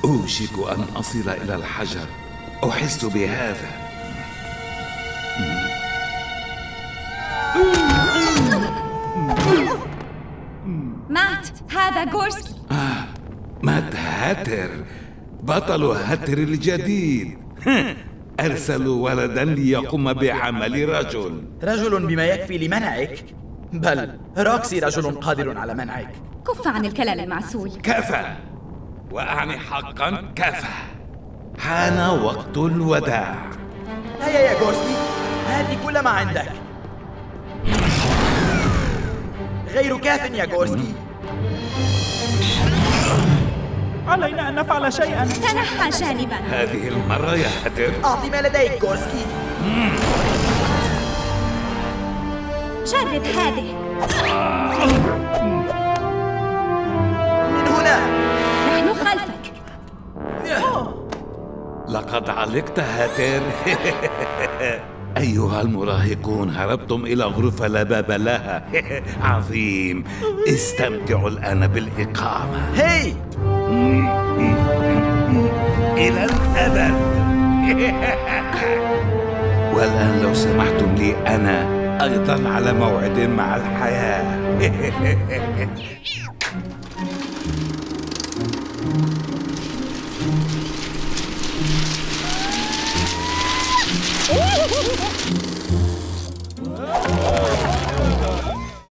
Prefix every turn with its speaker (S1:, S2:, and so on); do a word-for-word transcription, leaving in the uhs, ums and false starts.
S1: أوشك أن أصل إلى الحجر، أحس بهذا.
S2: مات، هذا غورسكي.
S1: آه، مات هاتر، بطل هاتر الجديد. أرسلوا ولدا ليقوم بعمل رجل.
S3: رجل بما يكفي لمنعك؟ بل روكسي رجل قادر على منعك.
S2: كف عن الكلام المعسول.
S1: كفى، وأعني حقا كفى. حان وقت الوداع.
S3: هيا يا غورسكي، هات كل ما عندك. غير كاف يا غورسكي.
S4: علينا أن نفعل شيئا.
S2: تنحى جانبا.
S1: هذه المرة يا هاتر.
S3: أعطي ما لديك غورسكي.
S2: جرب هذه.
S3: من هنا.
S2: نحن خلفك.
S1: لقد علقت هاتر. أيها المراهقون، هربتم إلى غرفة لا باب لها. عظيم، استمتعوا الآن بالإقامة.
S3: هي
S1: إلى الأبد. والآن لو سمحتم لي أنا أيضا على موعد مع الحياة.